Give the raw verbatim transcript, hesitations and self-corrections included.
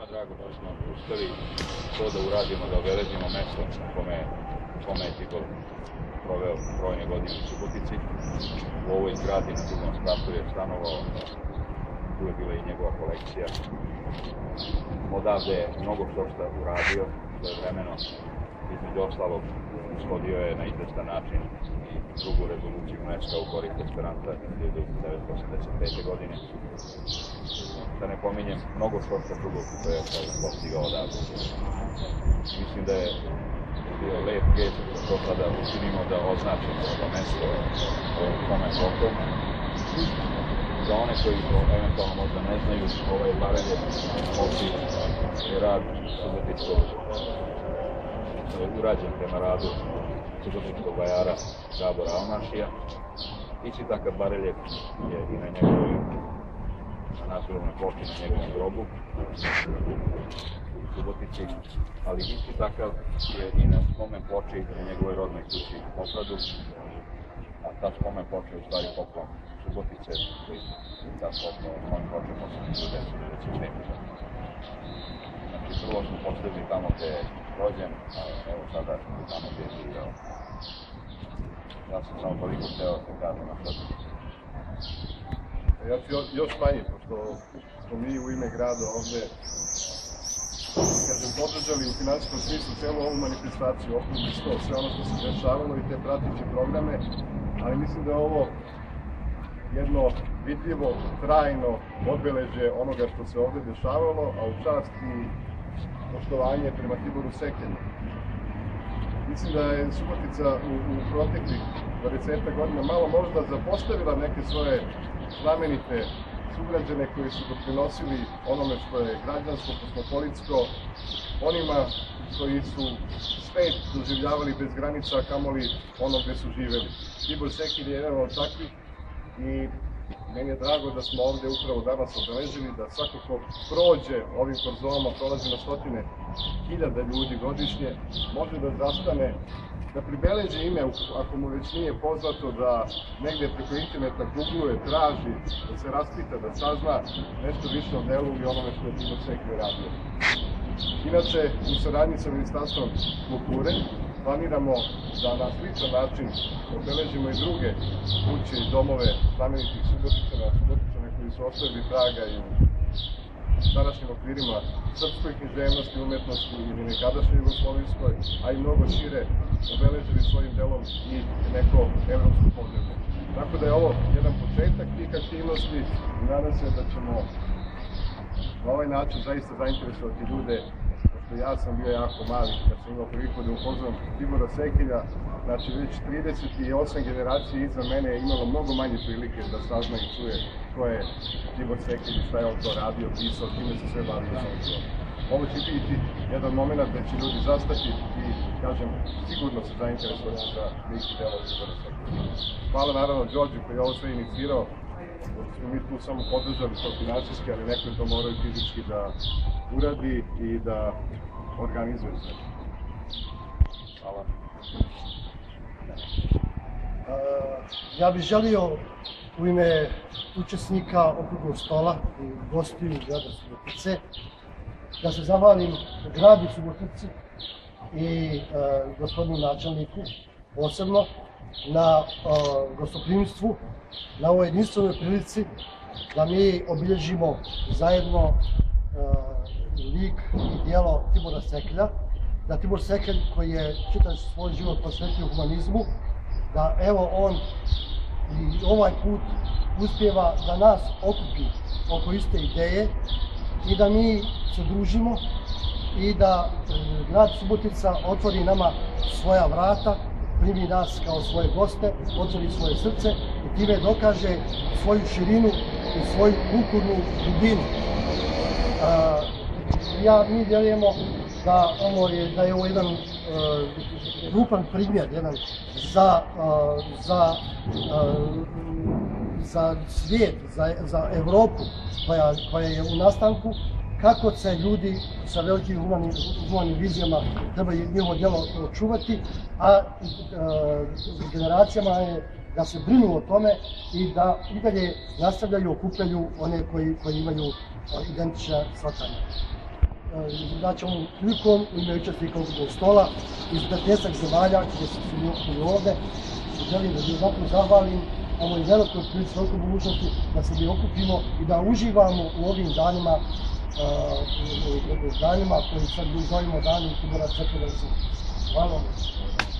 drago što smo uspeli to da uradimo, da obeležimo mesto na kome, kome je Tibor proveo brojne godine u Subotici. U ovoj zgradi na drugom spratu je stanovao, tu je bila i njegova kolekcija. Odavde je mnogo što šta uradio, svojevremeno, između ostalog, ushodio je na izvestan način i drugu rezoluciju UNESCO u korist Esperanta hiljadu devetsto osamdeset pete. godine. Da ne pominjem mnogo što šta drugog što je postigao odavde. Mislim da je bio lep gest da to sada učinimo, da označimo to mesto spomen pločom. Za one koji eventualno možda ne znaju, ovaj bareljef nosi rad subotičkog, urađen prema radu subotičkog vajara Gabora Almašija. Isti takav bareljef je i na njegovoj naslovnoj ploči, na njegovom grobu u Subotici, ali isti takav je i na spomen ploči na njegovoj rodnoj kući u Popradu, a ta spomen ploča je u stvari poklon Subotice, koji ta spomen ploča posle hiljadu devetsto devedeset pete. Znači, prvo smo posledili tamo gde je rođen, a evo sada tamo gde je živeo. Ja sam samo toliko hteo da kažem na sada. Ja ću još manje, pošto smo mi u ime grada ovde, kažem, podržali u finansijskom smislu celu ovu manifestaciju, okrugli sto, sve ono što se dešavalo i te prateće programe, ali mislim da je ovo jedno vidljivo, trajno obeležje onoga što se ovde dešavalo, a u čast i poštovanje prema Tiboru Sekelju. Mislim da je Subotica u, u proteklih dvadesetak godina malo možda zapostavila neke svoje znamenite sugrađane koji su doprinosili onome što je građansko, kosmopolitsko, onima koji su svet doživljavali bez granica, kamoli ono gde su živeli. Tibor Sekelj je jedan od takvih i meni je drago da smo ovde upravo danas obeležili, da svako ko prođe ovim korzonama, prolazi na stotine hiljada ljudi godišnje, može da zastane, da pribeleži ime, ako mu već nije poznato, da negde preko interneta googluje, traži, da se raspita, da sazna nešto više o delu i onome što je Tibor Sekelj radio. Inače, u saradnji sa Ministarstvom kulture, planiramo da na sličan način obeležimo i druge kuće i domove znamenitih Subotičana, Subotičana koji su ostavili traga i u današnjim okvirima srpskoj književnosti, umetnosti ili nekadašnjoj jugoslovenskoj, a i mnogo šire obeležili svojim delom i neko evropsko podneblje. Tako da je ovo jedan početak tih aktivnosti i nadam se da ćemo na ovaj način zaista zainteresovati ljude. Ja sam bio jako mali kad sam imao priliku da upoznam Tibora Sekelja, znači već trideset osam generacija iza mene je imalo mnogo manje prilike da sazna i čuje ko je Tibor Sekelj i šta je on to radio, pisao, time se sve bavio. Ovo će biti jedan moment da će ljudi zastati i, kažem, sigurno se zainteresovati za neki delo Tibora Sekelja. Hvala naravno Đorđu koji je ovo sve inicirao, jer smo mi tu samo podržali to finansijski, ali neko je to morao i fizički da uradi i da organizuje se. Hvala. Ja bih želio u ime učesnika okruglog stola i gostiju grada Subotice da se zahvalim gradu Subotici i gospodinu načelniku posebno na gostoprimstvu, na ovoj jedinstvenoj prilici da mi obilježimo zajedno lik i dijelo Tibora Sekelja, da Tibor Sekelj koji je čitav svoj život posvetio humanizmu, da evo on i ovaj put uspijeva da nas okupi oko iste ideje i da mi se družimo i da grad Subotica otvori nama svoja vrata, primi nas kao svoje goste, otvori svoje srce i time dokaže svoju širinu i svoju kulturnu dubinu. Ja, mi vjerujemo da ovo je, da je ovo jedan uh, rupan primjer, jedan za, uh, za, uh, za svijet, za, za Evropu koja, koja je u nastanku, kako se ljudi sa velikim humanim, humanim vizijama trebaju njihovo djelo očuvati, a uh, generacijama je da se brinu o tome i da i dalje nastavljaju, okupljaju one koji, koji imaju identična shvatanja. znači ovom prilikom u ime učesnika okruglog stola iz petnaestak zemalja gdje su svi ovdje. Želim da se zapravo zahvalim ovoj velikoj prilici, velikoj mogućnosti da se mi okupimo i da uživamo u ovim danima, uh, danima koji sad mi zovemo dani Tibora Crkvenog. Hvala vam.